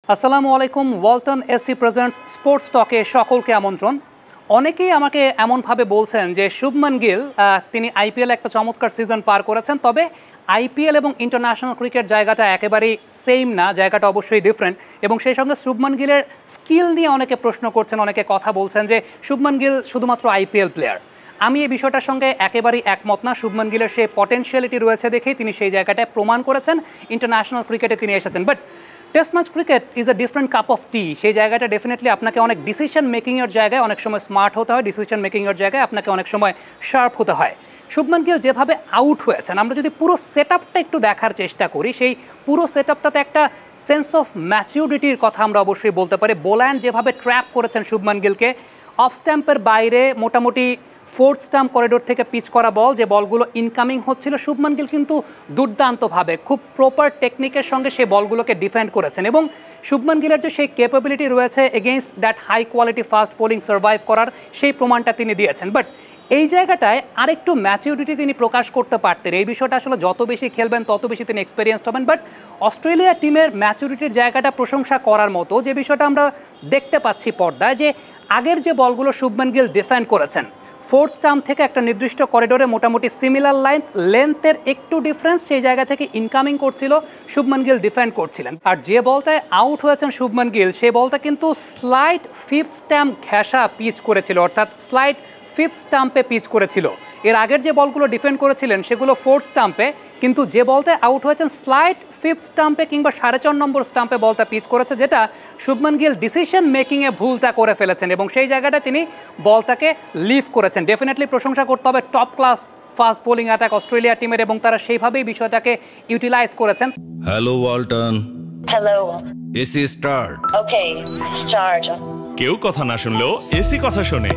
আসসালামু আলাইকুম। Walton AC presents sports টকে সকলকে আমন্ত্রণ। অনেকেই আমাকে এমনভাবে বলছেন যে শুভমান গিল তিনি আইপিএল একটা চমৎকার সিজন পার করেছেন, তবে আইপিএল এবং ইন্টারন্যাশনাল ক্রিকেট জায়গাটা একেবারেই সেম না, জায়গাটা অবশ্যই ডিফারেন্ট। এবং সেই সঙ্গে শুভমান গিলের স্কিল নিয়ে অনেকে প্রশ্ন করছেন, অনেকে কথা বলছেন যে শুভমান গিল শুধুমাত্র আইপিএল প্লেয়ার। আমি এই বিষয়টার সঙ্গে একেবারেই একমত না। শুভমান গিলের সেই পটেনশিয়ালিটি রয়েছে দেখেই তিনি সেই জায়গাটায় প্রমাণ করেছেন, ইন্টারন্যাশনাল ক্রিকেটে তিনি এসেছেন। But test match cricket is a different cup of tea. সেই জায়গাটা ডেফিনেটলি আপনাকে অনেক ডিসিশন মেকিংয়ের জায়গায় অনেক সময় স্মার্ট হতে হয়, ডিসিশন মেকিংয়ের জায়গায় আপনাকে অনেক সময় শার্প হতে হয়। শুভমান গিল যেভাবে আউট হয়েছেন, আমরা যদি পুরো সেট আপটা একটু দেখার চেষ্টা করি, সেই পুরো সেট আপটাতে একটা সেন্স অফ ম্যাচিউরিটির কথা আমরা অবশ্যই বলতে পারি। বোল্যান্ড যেভাবে ট্র্যাপ করেছেন শুভমান গিলকে, অফ স্ট্যাম্পের বাইরে মোটামুটি ফোর্থ স্টাম্প করিডোর থেকে পিচ করা বল, যে বলগুলো ইনকামিং হচ্ছিল, শুভমান গিল কিন্তু দুর্দান্তভাবে খুব প্রপার টেকনিকের সঙ্গে সেই বলগুলোকে ডিফেন্ড করেছেন। এবং শুভমান গিলের যে সেই ক্যাপাবিলিটি রয়েছে against that high quality fast bowling survive করার, সেই প্রমাণটা তিনি দিয়েছেন। বাট এই জায়গাটায় আরেকটু ম্যাচিউরিটি তিনি প্রকাশ করতে পারতেন। এই বিষয়টা আসলে যত বেশি খেলবেন তত বেশি তিনি এক্সপিরিয়েন্সড হবেন। বাট অস্ট্রেলিয়া টিমের ম্যাচুরিটির জায়গাটা প্রশংসা করার মতো, যে বিষয়টা আমরা দেখতে পাচ্ছি পর্দায়, যে আগের যে বলগুলো শুভমান গিল ডিফেন্ড করেছেন, ফোর্থ স্টাম্প থেকে একটা নির্দিষ্ট করিডোরে মোটামুটি সিমিলার লেন্থের একটু ডিফারেন্স, সেই জায়গা থেকে ইনকামিং করছিল, শুভমান গিল ডিফেন্ড করছিলেন। আর যে বলটায় আউট হয়েছেন শুভমান গিল, সেই বলটা কিন্তু স্লাইড ফিফথ স্ট্যাম্প ঘেঁষা পিচ করেছিল, অর্থাৎ স্লাইড ফিফথ স্টাম্পে পিচ করেছিল। এর আগের যে বলগুলো ডিফেন্ড করেছিলেন সেগুলো ফোর্থ স্টাম্পে, কিন্তু যে বলটায় আউট হয়েছেন স্লাইড ফিফথ স্টাম্পে কিংবা 4.5 নম্বর স্টাম্পে বলটা পিচ করেছে, যেটা শুভমান গিল ডিসিশন মেকিংয়ে ভুলটা করে ফেলেছেন এবং সেই জায়গাটা তিনি বলটাকে লিভ করেছেন। ডেফিনেটলি প্রশংসা করতে হবে top class fast bowling attack Australia টিমের, এবং তারা সেইভাবেই বিষয়টাকে ইউটিলাইজ করেছেন। Hello Walton. Hello. AC start. Okay, start. কেউ কথা না শুনলেও এসি কথা শোনে।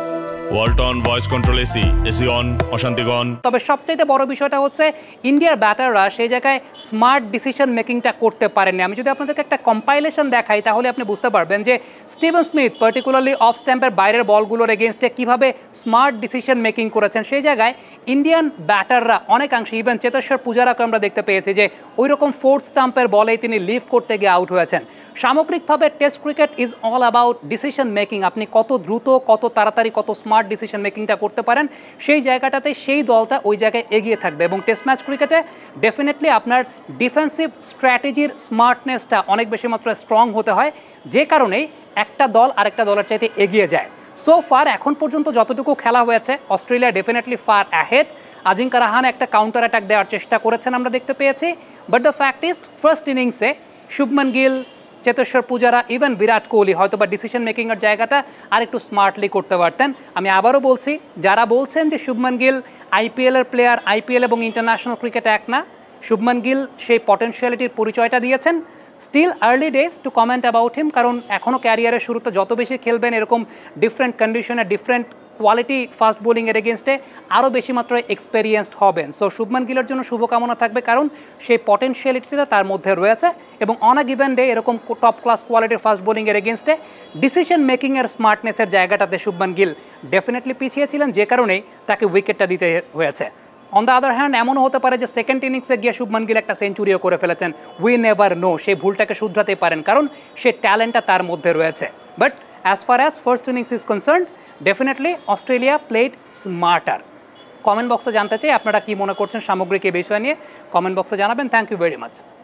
Walton voice control AC, AC on, অশান্তিগণ। তবে সবচাইতে বড় বিষয়টা হচ্ছে ইন্ডিয়ার ব্যাটাররা সেই জায়গায় স্মার্ট ডিসিশন মেকিংটা করতে পারেননি। আমি যদি আপনাদেরকে একটা কম্পাইলেশন দেখাই তাহলে আপনি বুঝতে পারবেন যে স্টিভেন স্মিথ পার্টিকুলারলি অফ স্ট্যাম্পের বাইরের বলগুলোর এগেনস্টে কীভাবে স্মার্ট ডিসিশন মেকিং করেছেন। সেই জায়গায় ইন্ডিয়ান ব্যাটাররা অনেকাংশে, ইভেন চেতেশ্বর পূজারাকে আমরা দেখতে পেয়েছি যে ওই রকম ফোর্থ স্টাম্পের বলেই তিনি লিভ করতে গিয়ে আউট হয়েছেন। সামগ্রিকভাবে test cricket is all about decision making. আপনি কত দ্রুত, কত তাড়াতাড়ি, কত স্মার্ট ডিসিশন মেকিংটা করতে পারেন, সেই জায়গাটাতে সেই দলটা ওই জায়গায় এগিয়ে থাকবে। এবং টেস্ট ম্যাচ ক্রিকেটে ডেফিনেটলি আপনার ডিফেন্সিভ স্ট্র্যাটেজির স্মার্টনেসটা অনেক বেশি মাত্রায় স্ট্রং হতে হয়, যে কারণেই একটা দল আরেকটা দলের চাইতে এগিয়ে যায়। সো ফার এখন পর্যন্ত যতটুকু খেলা হয়েছে, Australia definitely far ahead. Ajinkya Rahane একটা কাউন্টার অ্যাটাক দেওয়ার চেষ্টা করেছেন, আমরা দেখতে পেয়েছি। But the fact is first ইনিংসে শুভমান গিল, চেতেশ্বর পূজারা, ইভেন বিরাট কোহলি হয়তো বা ডিসিশন মেকিংয়ের জায়গাটা আরেকটু স্মার্টলি করতে পারতেন। আমি আবারও বলছি, যারা বলছেন যে শুভমান গিল আইপিএলের প্লেয়ার, আইপিএল এবং ইন্টারন্যাশনাল ক্রিকেট এক না, শুভমান গিল সেই পটেনশিয়ালিটির পরিচয়টা দিয়েছেন। Still early days to comment about him, কারণ এখনও ক্যারিয়ারের শুরুতে যত বেশি খেলবেন এরকম ডিফারেন্ট কন্ডিশনে, ডিফারেন্ট কোয়ালিটি ফাস্ট বোলিংয়ের এগেনস্টে আরও বেশি মাত্রায় এক্সপেরিয়েন্সড হবেন। সো শুভমান গিলের জন্য শুভকামনা থাকবে, কারণ সেই পটেনশিয়ালিটিটা তার মধ্যে রয়েছে এবং অন আ গিভেন ডে এরকম টপ ক্লাস কোয়ালিটির ফাস্ট বোলিংয়ের এগেনস্টে ডিসিশন মেকিংয়ের স্মার্টনেসের জায়গাটাতে শুভমান গিল ডেফিনেটলি পিছিয়ে ছিলেন, যে কারণেই তাকে উইকেটটা দিতে হয়েছে। অন দ্য আদার হ্যান্ড এমনও হতে পারে যে সেকেন্ড ইনিংসে গিয়ে শুভমান গিল একটা সেঞ্চুরিও করে ফেলেছেন। উই নেভার নো, সেই ভুলটাকে শুধরাতে পারেন, কারণ সে ট্যালেন্টটা তার মধ্যে রয়েছে। But as far as first innings is concerned, definitely Australia played smarter. Comment বক্সে জানতে চাই আপনারা কি মনে করছেন সামগ্রিক এই বিষয় নিয়ে, কমেন্ট বক্সে জানাবেন। Thank you very much.